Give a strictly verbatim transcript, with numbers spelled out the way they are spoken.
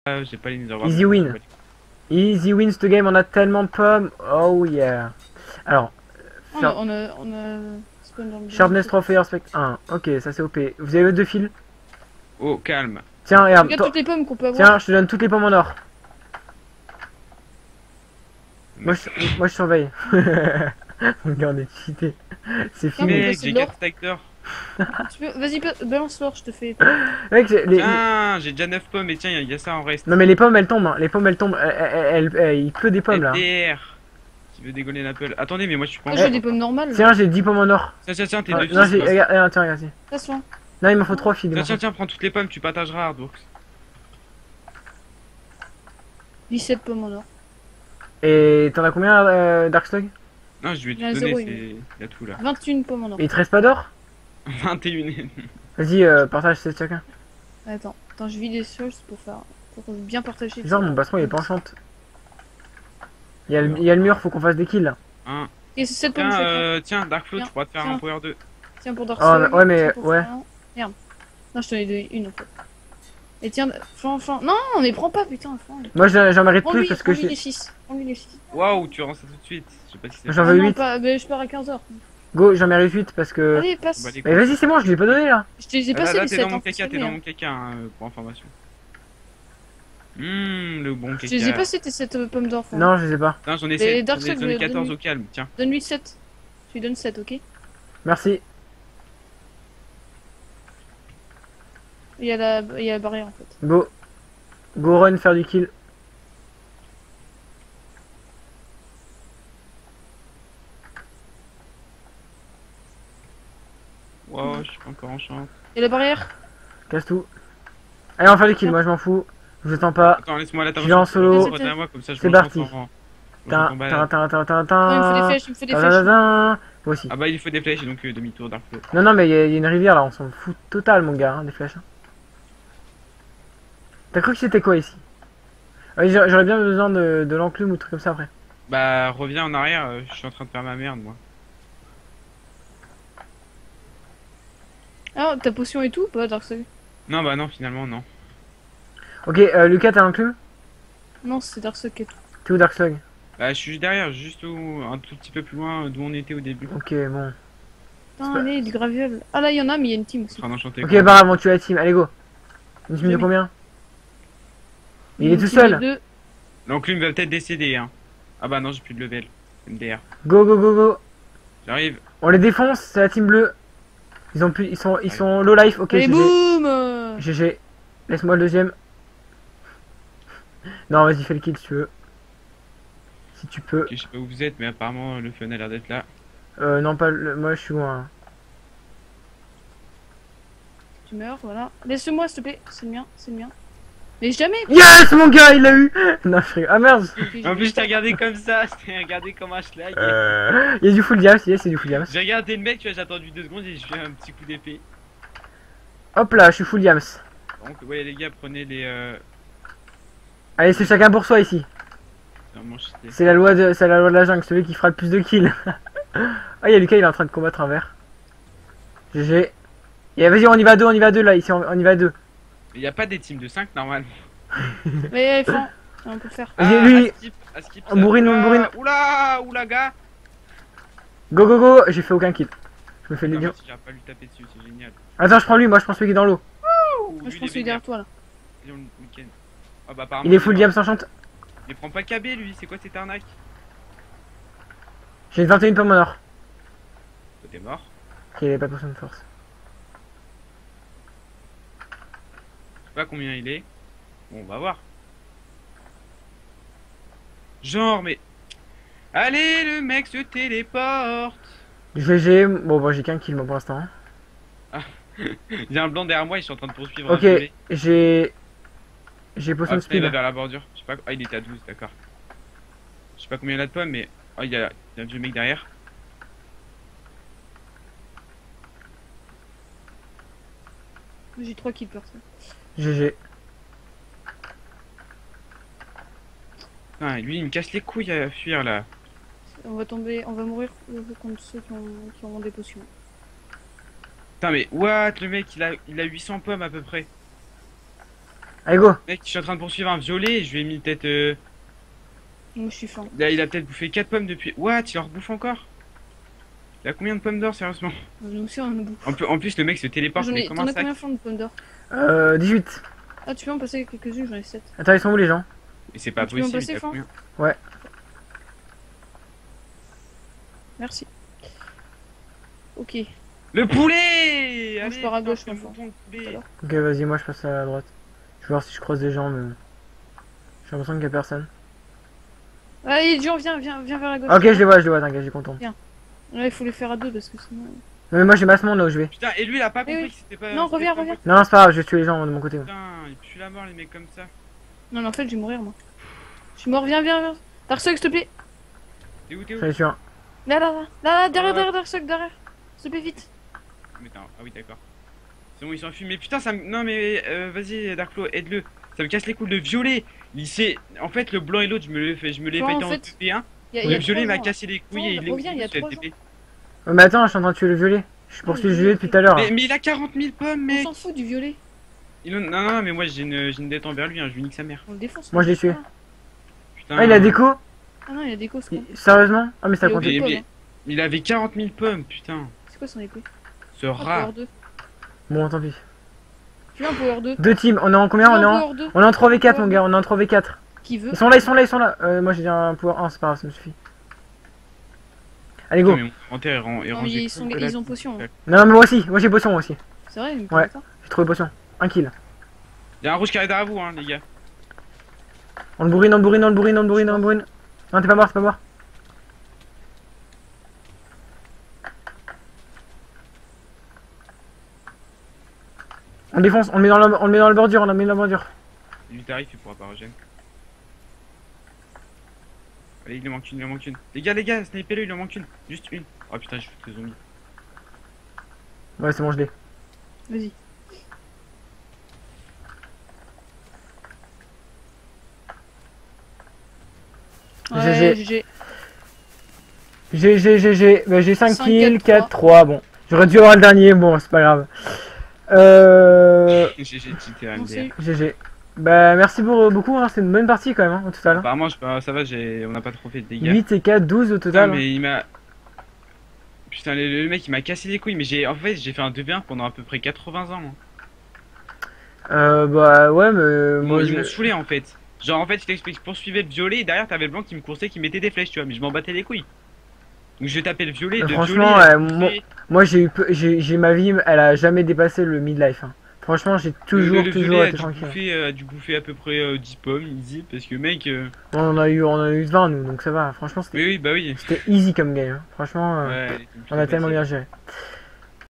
Ah, j'ai pas les nether Easy win. Easy win ce game, on a tellement de pommes. Oh yeah. Alors, On a, on a, on a spawn dans le Sharpness trois Fire Spect un. Ok, ça c'est O P. Vous avez deux fils? Oh, calme. Tiens, regarde. Regarde toi- toutes les pommes qu'on peut avoir. Tiens, je te donne toutes les pommes en or. Moi je, moi, je surveille. Regardez, cheaté. C'est Non, mais fini. toi, Mec, c'est j'ai de l'or. quatre stack d'or. Tu peux- Vas-y, ba- balance l'or, je te fais. Mec, j'ai- les- les- Tiens, j'ai déjà neuf pommes et tiens, il y, a ça en reste. Non mais les pommes elles tombent, hein. Les pommes elles tombent, elles- elles- elles- elles- il pleut des pommes là. F D R. Qui veut dégoler l'Apple. Attendez, mais moi je suis pas en Moi, j'ai Eh. des pommes normales. Tiens, j'ai dix pommes en or. Tiens, tiens, tiens, t'es Ah, deux non, fils. j'ai, quoi. regarde, regarde, tiens, regarde. Attention. Non, il m'en faut trois fils. il Tiens, m'en tiens, faut- tiens, prends toutes les pommes, tu partageras Hardbox. dix-sept pommes en or. Et t'en as combien, euh, Darkslug? Non, je vais te Il y en a donner, zéro, c'est. il Il y a tout là. vingt et une pommes en or. Et il te reste pas d'or? vingt et un. Vas-y, euh, partage c'est chacun. Attends, attends, je vis des sources pour faire. Pour bien partager. Genre, mon baston il est pas enchant. Il y, a le, il y a le mur, faut qu'on fasse des kills là. Un. Et c'est sept pommes Tiens, chacun. euh, tiens, Darkflow, Tiens, tu pourras te faire tiens. un Power deux. Tiens pour Dark Oh, Souls, mais- ouais, mais- tiens pour ouais. Flan. Merde. Non, je t'en ai donné une en fait. Et tiens, Flan, Flan. Non, mais prends pas, putain, Flan. Moi j'en j'en mérite Prends-lui, plus parce que prends-lui les je... six. Prends-lui les six. Waouh, tu rends ça tout de suite. Je sais pas si c'est. J'en Ah veux non, huit. pas, mais je pars à quinze heures. Go, j'en mérite huit parce que... Allez, passe. Bah, les Mais vas-y, c'est bon, je l'ai pas donné là. Je te les ai Ah, là, passés là, les t'es sept. dans mon hein, caca, c'est t'es dans bien. mon caca, hein, euh, pour information. Hum, le bon Je caca. te les ai passés tes sept pommes d'or. Flan. Non, je sais pas. Putain, j'en ai Les sept, Dark j'en ai- Souls, j'en ai je quatorze donne- au calme, tiens. Donne-lui sept. Tu lui donnes sept, ok? Merci. Il y a la, il y a la barrière en fait. Go. Go run faire du kill. Wow, je suis pas encore en chance. Et la barrière? Casse tout. Allez, on va faire du kill, moi je m'en fous. Je vous attends pas. Attends, laisse-moi la Je vais en solo. Vas-y, à moi, comme ça je C'est me parti. transforme en- en Tin, combat, tin, là. tin, tin, tin, Non, il me faut des tin. flèches, il me faut des Ta, flèches. ta, ta, ta. Moi aussi. Ah bah il faut des flèches et donc euh, demi-tour Darkflow. Non, non, mais il y, a il y a une rivière là, on s'en fout total, mon gars, hein, des flèches. hein. T'as cru que c'était quoi ici? Ah oui, j'a- j'aurais bien besoin de, de l'enclume ou truc comme ça après. Bah reviens en arrière, euh, je suis en train de faire ma merde moi. Ah, ta potion et tout ou pas, Dark Souls? Non bah non finalement non. Ok, euh, Lucas, t'as l'enclume? Non, c'est Dark Souls qui est tout. T'es où, Darkslug? Bah je suis derrière, juste au- un tout petit peu plus loin d'où on était au début. Ok, bon. Putain, allez, du graviel. Ah là, il y en a, mais il y a une team aussi. En train d'enchanter. Ok, bah grave, on tue la team, allez go. Une team de Demi. combien? Il est Une tout team de seul. deux. L'enclume va peut-être décéder hein. Ah bah non j'ai plus de level. M D R. Go, go, go, go. J'arrive. On les défonce, c'est la team bleue. Ils ont plus, ils sont, ils sont low life. Ok, Allez, G G. boum euh. G G. Laisse-moi le deuxième. Non, vas-y, fais le kill si tu veux. Si tu peux. Ok, je sais pas où vous êtes mais apparemment le fun a l'air d'être là. Euh, non, pas le... moi je suis loin. Tu meurs, voilà. Laisse-moi, s'il te plaît. C'est le mien, c'est le mien. Mais jamais. Yes, mon gars, il l'a eu. Non, je rigole. Ah merde. En plus je t'ai regardé comme ça, je t'ai regardé comme un schlag. Euh... Il y a du full diams, yes, c'est du full diams. J'ai regardé le mec, tu vois, j'ai attendu deux secondes et je fais un petit coup d'épée. Hop là, je suis full diams. Donc ouais les gars prenez les euh... Allez, c'est chacun pour soi ici. vraiment cheaté. C'est la loi de, c'est la loi de la jungle, celui qui fera le plus de kills. Ah, il y a Lucas, il est en train de combattre un verre. G G. Et vas-y, on y va à deux, on y va à deux là, ici, on, on y va à deux. Il y a pas des teams de cinq normalement. Mais, enfin, on peut le faire. Vas-y, lui. à skip, à skip, On bourrine, on oula, bourrine. Oula, oula gars. Go, go, go. J'ai fait aucun kill. Je me fais les Ah, lions. merci, j'arrive pas à lui taper dessus, c'est génial. Attends, je prends lui, moi je prends celui qui est dans l'eau. Ouh, Moi, lui, je il pense est qu'il est derrière toi là. vénère. Le week-end. Ah bah apparemment. Il est full diams enchante. Il prend pas K B lui, c'est quoi cette arnaque? J'ai vingt et une pommes en or. Toi t'es mort. Ok, il avait pas potion de force. Je sais pas combien il est. Bon, on va voir. Genre, mais. Allez, le mec se téléporte. G G. Bon, bon, j'ai qu'un kill moi pour l'instant. Il y a un blanc derrière moi, ils sont en train de poursuivre. Ok, un gelé. j'ai. J'ai Ah, potion de putain, il va speed. vers la bordure. Je sais pas. Ah, il était à douze, d'accord. Je sais pas combien il y a de pommes, mais. Oh, il y a, il y a un vieux mec derrière. J'ai trois kills perso. G G. Ah, lui, il me casse les couilles à fuir là. On va tomber, on va mourir euh, contre ceux qui ont, qui ont des potions. Putain, mais what? Le mec, il a, il a huit cents pommes à peu près. Allez, go. Mec, je suis en train de poursuivre un violet, je lui ai mis peut-être. Euh... Moi je suis fin. Là, il a peut-être bouffé quatre pommes depuis. What? Il en rebouffe encore? Il a combien de pommes d'or, sérieusement? Nous aussi on en bouffe. en, plus- en plus, le mec se téléporte, J'en mais ai... comme T'en un as sac. combien de pommes d'or? Euh, dix-huit. Ah tu peux en passer quelques-unes, j'en ai sept. Attends, ils sont où les gens? Et c'est pas Tu peux en possible. passer, il a fin combien? Merci. Ok. Le poulet! Moi, je Allez, pars à putain, gauche, c'est un maintenant. bouton de poulet. Alors. Ok, vas-y, moi je passe à droite. Je vais voir si je croise des gens, mais. J'ai l'impression qu'il y a personne. Allez Jean, viens, viens, viens vers la gauche. Ok, je les vois, je les vois, t'inquiète, j'y contourne. Là il faut les faire à deux parce que sinon... Non, mais moi j'ai masse monde là où je vais. Putain, et lui, il a pas Oui, compris oui. que c'était pas. Non, c'était reviens, pas reviens. moi. Non, c'est pas grave, je vais tuer les gens de mon côté. moi. Putain, il pue la mort, les mecs comme ça. Non mais en fait je vais mourir moi. Je suis mort, viens, viens, viens. Darkseid s'il te plaît. T'es où, t'es où? J'en ai tué un. Là, là, là, là, là, derrière, Ouais. derrière, Darkseid, derrière. S'il te plaît, vite. Mais attends, ah oui, d'accord. C'est bon, il s'enfuit. Mais putain, ça me. Non, mais euh, vas-y, Darkflow, aide-le. Ça me casse les couilles. Le violet, il sait. En fait, le blanc et l'autre, je me l'ai fait, je me l'ai Toi, fait en en fait, T P un. Il y a, il y Le a violet trois m'a gens, cassé les couilles Attends, et il est reviens, il y a où, ce trois T P? Ouais, mais attends, je suis en train de tuer le violet. Je poursuis le violet depuis tout à l'heure. mais, mais il a quarante mille pommes, On mec. s'en fout du violet. Il en- Non, non, non, mais moi j'ai une, j'ai une dette envers lui, hein, je lui nique sa mère. On le défonce. Moi, je l'ai tué. Putain. Ah, il a déco? Ah non, il a des causes. Il- Sérieusement? Ah, mais ça Il est compte. au Mais, pommes, mais- hein. il avait quarante mille pommes, putain. C'est quoi son épée? Ce Ah, rat. Power deux. Bon, tant pis. Tu veux un Power deux? Deux teams, on est en combien? On est en, Power deux. on est en trois v quatre, mon gars, on est en trois v quatre. Qui veut? Ils sont là, ils sont là, ils sont là. Euh, moi j'ai dit un pouvoir un, c'est pas grave, ça me suffit. Allez, go. Putain, mais mon inventaire est, ran- est Non, mais rangé ils, sont... comme que ils la- ont potion. hein. Non, mais moi aussi, moi j'ai potion moi aussi. C'est vrai, il me Ouais. parle pas. J'ai trouvé potion. Un kill. Il y a un rouge qui arrive derrière vous, hein, les gars. On le bourrine, on le bourrine, on le bourrine, on le bourrine, on le bourrine. Non, t'es pas mort, t'es pas mort. On le défonce, on le met dans la, on le met dans la bordure, on le met dans la bordure. Lui t'arrive, il pourra pas regen. Allez, il en manque une, il en manque une. Les gars, les gars, snipez-le, il en manque une. Juste une. Oh putain, je suis très zombie. Ouais, c'est bon, je l'ai. Vas-y. G G. Ouais, G G. G G, G G. Bah, j'ai cinq cinq, kills, quatre, quatre, trois. Bon, j'aurais dû avoir le dernier, bon, c'est pas grave. Euh. G G, cheaté On M D. sait. G G. Bah, merci pour, beaucoup, hein, c'est une bonne partie quand même, hein, au total. hein. Apparemment, je, bah, ça va, j'ai, on n'a pas trop fait de dégâts. huit et quatre, douze au Putain, total. hein. mais il m'a. Putain, le, le mec il m'a cassé les couilles, mais j'ai en fait j'ai fait un deux v un pendant à peu près quatre-vingts ans. Moi. Euh, bah, ouais, mais. Ils moi, m'ont- je- ils m'ont saoulé en fait. Genre en fait, je t'explique, je poursuivais le violet et derrière t'avais le blanc qui me coursait, qui mettait des flèches, tu vois, mais je m'en battais les couilles. Donc je tapais le violet, Mais le franchement, violet. ouais, moi- Moi, j'ai eu, peu- j'ai, j'ai ma vie, elle a jamais dépassé le midlife. hein. Franchement, j'ai toujours, le, le toujours violet a été dû, tranquille. bouffer, euh, a dû bouffer à peu près euh, dix pommes, easy, parce que mec. euh, On en a eu, on en a eu vingt nous, donc ça va. Franchement, c'était, Oui, oui, bah oui. c'était easy comme game. hein. Franchement, euh, Ouais, on a tellement bien géré.